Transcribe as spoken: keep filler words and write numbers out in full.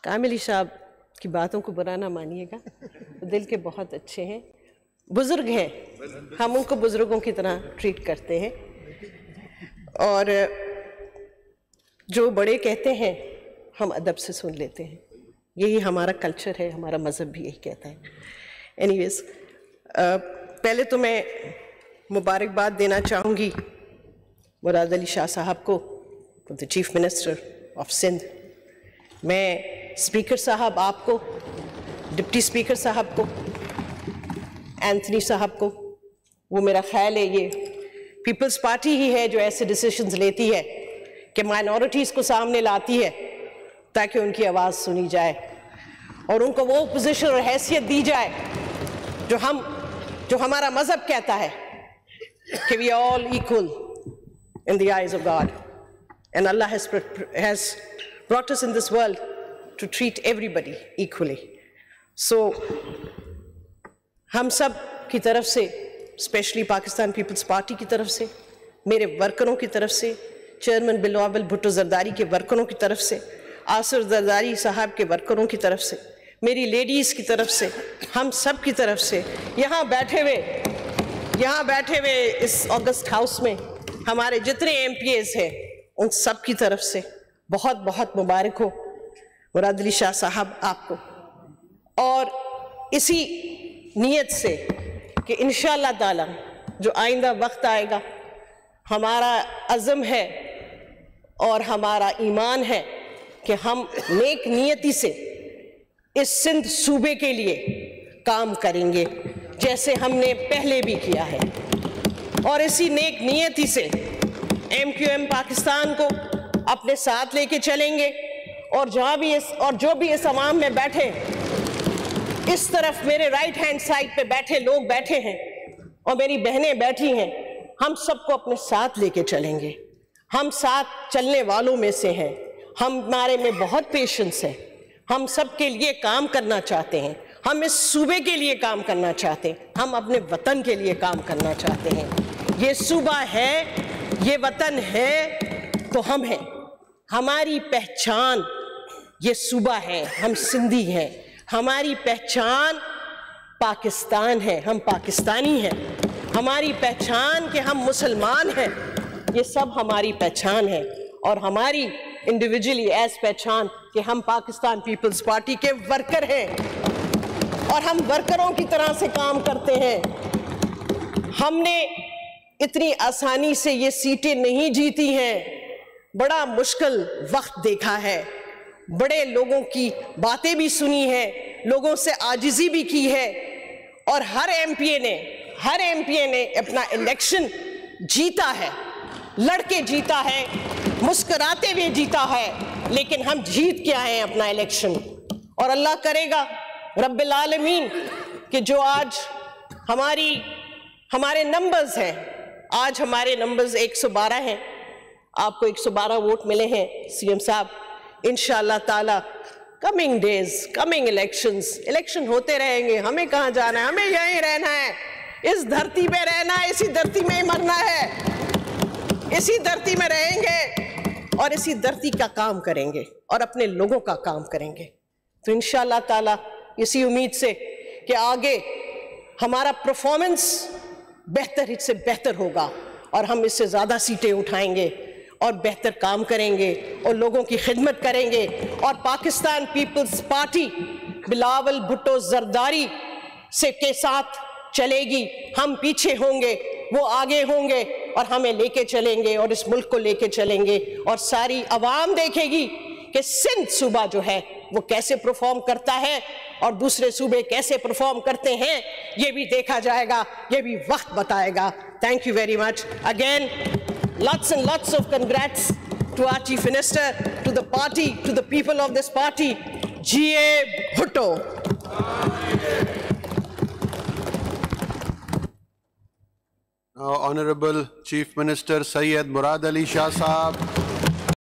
کامل علی صاحب کی باتوں کو برا نہ مانیے گا، دل کے بہت اچھے ہیں، بزرگ ہیں، ہم ان کو بزرگوں کی طرح ٹریٹ کرتے ہیں، اور جو بڑے کہتے ہیں ہم ادب سے سن لیتے ہیں، یہی ہمارا کلچر ہے، ہمارا مذہب بھی یہی کہتا ہے۔ اینی ویز پہلے تو میں مبارکباد دینا چاہوں گی مراد علی شاہ صاحب کو، the chief minister of Sindh. میں اسپیکر صاحب آپ کو، ڈپٹی اسپیکر صاحب کو، اینتھنی صاحب کو، وہ میرا خیال ہے یہ پیپلز پارٹی ہی ہے جو ایسے ڈیسیشنز لیتی ہے کہ مائنورٹیز کو سامنے لاتی ہے تاکہ ان کی آواز سنی جائے اور ان کو وہ پوزیشن اور حیثیت دی جائے جو ہم جو ہمارا مذہب کہتا ہے کہ we are all equal in the eyes of God and Allah has has brought us in this world to treat everybody equally. So ہم سب کی طرف سے، اسپیشلی پاکستان پیپلز پارٹی کی طرف سے، میرے ورکروں کی طرف سے، چیئرمین بلاول بھٹو زرداری کے ورکروں کی طرف سے، آصر زرداری صاحب کے ورکروں کی طرف سے، میری لیڈیز کی طرف سے، ہم سب کی طرف سے، یہاں بیٹھے ہوئے یہاں بیٹھے ہوئے اس اگست ہاؤس میں ہمارے جتنے ایم پی ایز ہیں ان سب کی طرف سے بہت بہت مبارک ہو مراد علی شاہ صاحب آپ کو، اور اسی نیت سے کہ انشاءاللہ تعالی جو آئندہ وقت آئے گا، ہمارا عزم ہے اور ہمارا ایمان ہے کہ ہم نیک نیتی سے اس سندھ صوبے کے لیے کام کریں گے جیسے ہم نے پہلے بھی کیا ہے، اور اسی نیک نیتی سے ایم کیو ایم پاکستان کو اپنے ساتھ لے کے چلیں گے، اور جہاں بھی اس اور جو بھی اس عوام میں بیٹھے، اس طرف میرے رائٹ ہینڈ سائڈ پہ بیٹھے لوگ بیٹھے ہیں اور میری بہنیں بیٹھی ہیں، ہم سب کو اپنے ساتھ لے کے چلیں گے۔ ہم ساتھ چلنے والوں میں سے ہیں، ہمارے میں بہت پیشنس ہے، ہم سب کے لیے کام کرنا چاہتے ہیں، ہم اس صوبے کے لیے کام کرنا چاہتے ہیں، ہم اپنے وطن کے لیے کام کرنا چاہتے ہیں۔ یہ صوبہ ہے، یہ وطن ہے تو ہم ہیں، ہماری پہچان یہ صوبہ ہے، ہم سندھی ہیں، ہماری پہچان پاکستان ہے، ہم پاکستانی ہیں، ہماری پہچان کہ ہم مسلمان ہیں، یہ سب ہماری پہچان ہے، اور ہماری انڈیویجولی ایز پہچان کہ ہم پاکستان پیپلز پارٹی کے ورکر ہیں اور ہم ورکروں کی طرح سے کام کرتے ہیں۔ ہم نے اتنی آسانی سے یہ سیٹیں نہیں جیتی ہیں، بڑا مشکل وقت دیکھا ہے، بڑے لوگوں کی باتیں بھی سنی ہیں، لوگوں سے عاجزی بھی کی ہے، اور ہر ایم پی اے نے ہر ایم پی اے نے اپنا الیکشن جیتا ہے، لڑ کے جیتا ہے، مسکراتے ہوئے جیتا ہے، لیکن ہم جیت کے آئے ہیں اپنا الیکشن، اور اللہ کرے گا رب العالمین کہ جو آج ہماری ہمارے نمبرز ہیں، آج ہمارے نمبرز ایک سو بارہ ہیں، آپ کو ایک سو بارہ ووٹ ملے ہیں سی ایم صاحب، انشاءاللہ تعالی coming days, coming elections election ہوتے رہیں گے، ہمیں کہاں جانا ہے، ہمیں یہیں رہنا ہے، اس دھرتی پہ رہنا ہے، اسی دھرتی میں ہی مرنا ہے، اسی دھرتی میں رہیں گے اور اسی دھرتی کا کام کریں گے اور اپنے لوگوں کا کام کریں گے۔ تو انشاءاللہ تعالی اسی امید سے کہ آگے ہمارا پرفارمنس بہتر ہی سے بہتر ہوگا اور ہم اس سے زیادہ سیٹیں اٹھائیں گے اور بہتر کام کریں گے اور لوگوں کی خدمت کریں گے، اور پاکستان پیپلز پارٹی بلاول بھٹو زرداری سے کے ساتھ چلے گی، ہم پیچھے ہوں گے، وہ آگے ہوں گے اور ہمیں لے کے چلیں گے اور اس ملک کو لے کے چلیں گے، اور ساری عوام دیکھے گی کہ سندھ صوبہ جو ہے وہ کیسے پرفارم کرتا ہے اور دوسرے صوبے کیسے پرفارم کرتے ہیں، یہ بھی دیکھا جائے گا، یہ بھی وقت بتائے گا۔ Thank you very much again, lots and lots of congrats to our Chief Minister, to the party, to the people of this party, G A Bhutto. Now, Honorable Chief Minister Syed Murad Ali Shah Sahab.